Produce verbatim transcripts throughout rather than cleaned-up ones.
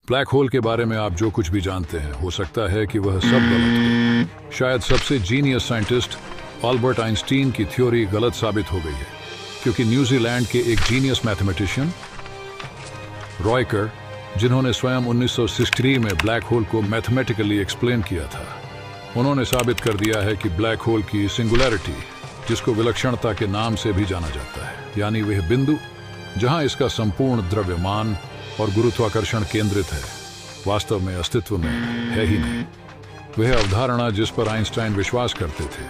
Black hole के बारे में आप जो कुछ भी जानते हैं हो सकता है कि वह सब गलत हो। शायद सबसे जीनियस साइंटिस्ट अल्बर्ट आइंस्टीन की थ्योरी गलत साबित हो गई है, क्योंकि न्यूजीलैंड के एक जीनियस मैथमेटिशियन रॉयकर, जिन्होंने स्वयं उन्नीस सौ तिरसठ में ब्लैक होल को मैथमेटिकली एक्सप्लेन किया था, उन्होंने साबित कर दिया है कि ब्लैक होल की सिंगुलैरिटी, जिसको विलक्षणता के नाम से भी जाना जाता है, यानी वह बिंदु जहां इसका संपूर्ण द्रव्यमान और गुरुत्वाकर्षण केंद्रित है, वास्तव में अस्तित्व में है ही नहीं। वह अवधारणा जिस पर आइंस्टाइन विश्वास करते थे।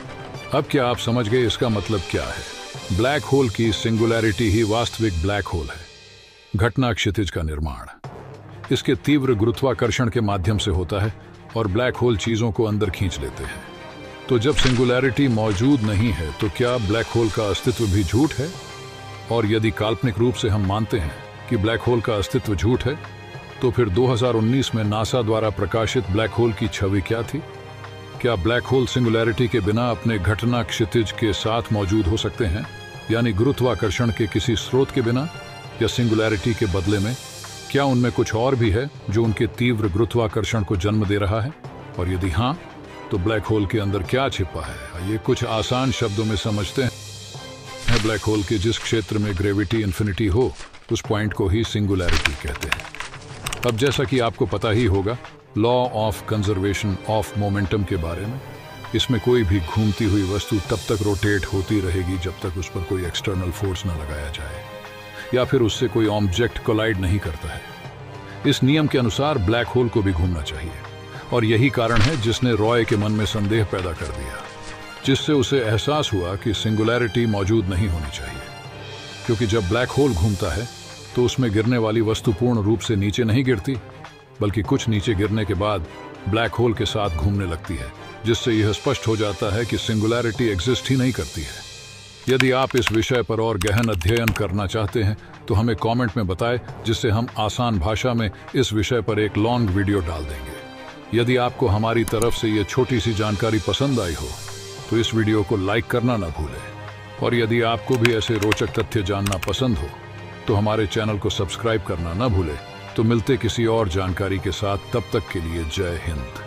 अब क्या आप समझ गए इसका मतलब क्या है? ब्लैक होल की सिंगुलैरिटी ही वास्तविक ब्लैक होल है। घटना क्षितिज का निर्माण इसके तीव्र गुरुत्वाकर्षण के माध्यम से होता है और ब्लैक होल चीजों को अंदर खींच लेते हैं। तो जब सिंगुलैरिटी मौजूद नहीं है तो क्या ब्लैक होल का अस्तित्व भी झूठ है? और यदि काल्पनिक रूप से हम मानते हैं कि ब्लैक होल का अस्तित्व झूठ है, तो फिर दो हज़ार उन्नीस में नासा द्वारा प्रकाशित ब्लैक होल की छवि क्या थी? क्या ब्लैक होल सिंगुलैरिटी के बिना अपने घटना क्षितिज के साथ मौजूद हो सकते हैं, यानी गुरुत्वाकर्षण के किसी स्रोत के बिना, या सिंगुलैरिटी के बदले में क्या उनमें कुछ और भी है जो उनके तीव्र गुरुत्वाकर्षण को जन्म दे रहा है? और यदि हाँ, तो ब्लैक होल के अंदर क्या छिपा है? ये कुछ आसान शब्दों में समझते हैं। ब्लैक होल के जिस क्षेत्र में ग्रेविटी इन्फिनिटी हो, उस पॉइंट को ही सिंगुलैरिटी कहते हैं। अब जैसा कि आपको पता ही होगा law of conservation of momentum के बारे में, इसमें कोई भी घूमती हुई वस्तु तब तक रोटेट होती रहेगी जब तक उस पर कोई एक्सटर्नल फोर्स न लगाया जाए या फिर उससे कोई ऑब्जेक्ट कोलाइड नहीं करता है। इस नियम के अनुसार ब्लैक होल को भी घूमना चाहिए, और यही कारण है जिसने रॉय के मन में संदेह पैदा कर दिया, जिससे उसे एहसास हुआ कि सिंगुलैरिटी मौजूद नहीं होनी चाहिए। क्योंकि जब ब्लैक होल घूमता है तो उसमें गिरने वाली वस्तु पूर्ण रूप से नीचे नहीं गिरती, बल्कि कुछ नीचे गिरने के बाद ब्लैक होल के साथ घूमने लगती है, जिससे यह स्पष्ट हो जाता है कि सिंगुलैरिटी एग्जिस्ट ही नहीं करती है। यदि आप इस विषय पर और गहन अध्ययन करना चाहते हैं तो हमें कमेंट में बताएं, जिससे हम आसान भाषा में इस विषय पर एक लॉन्ग वीडियो डाल देंगे। यदि आपको हमारी तरफ से ये छोटी सी जानकारी पसंद आई हो तो इस वीडियो को लाइक करना ना भूलें, और यदि आपको भी ऐसे रोचक तथ्य जानना पसंद हो तो हमारे चैनल को सब्सक्राइब करना ना भूलें। तो मिलते किसी और जानकारी के साथ, तब तक के लिए जय हिंद।